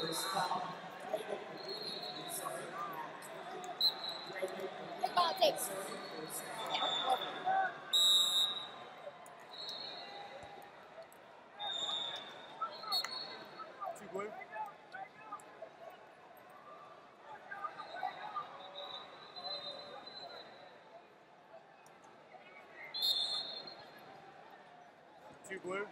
Blue. Two blue.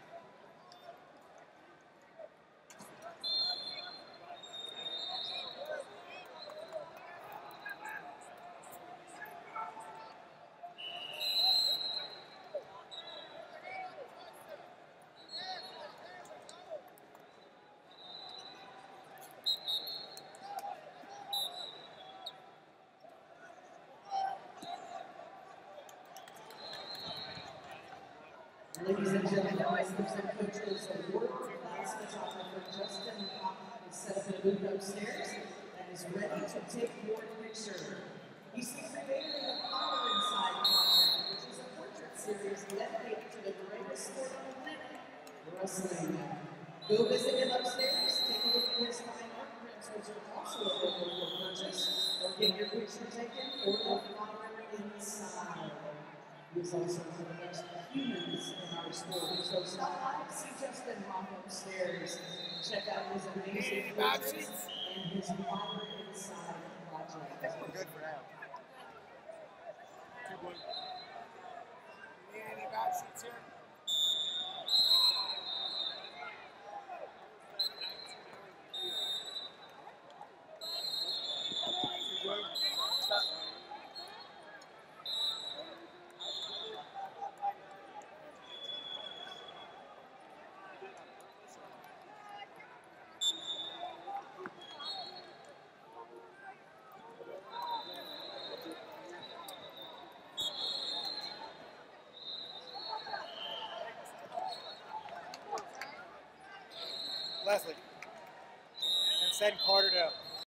Ladies and gentlemen, masters and coaches, a world-class photographer Justin Papa is set up in a booth upstairs and is ready to take your picture. He's creating the Power Inside project, which is a portrait series dedicated to the greatest sport on the planet, wrestling. Go visit him upstairs, take a look at his fine art prints, which are also available for purchase, or get your picture taken for the Power Inside. He's also one of the best humans in our sport. So stop by to see Justin Pop upstairs. Check out his amazing portraits and his Power Inside project. I think we're good for now. Need any back seats here? Leslie, and send Carter to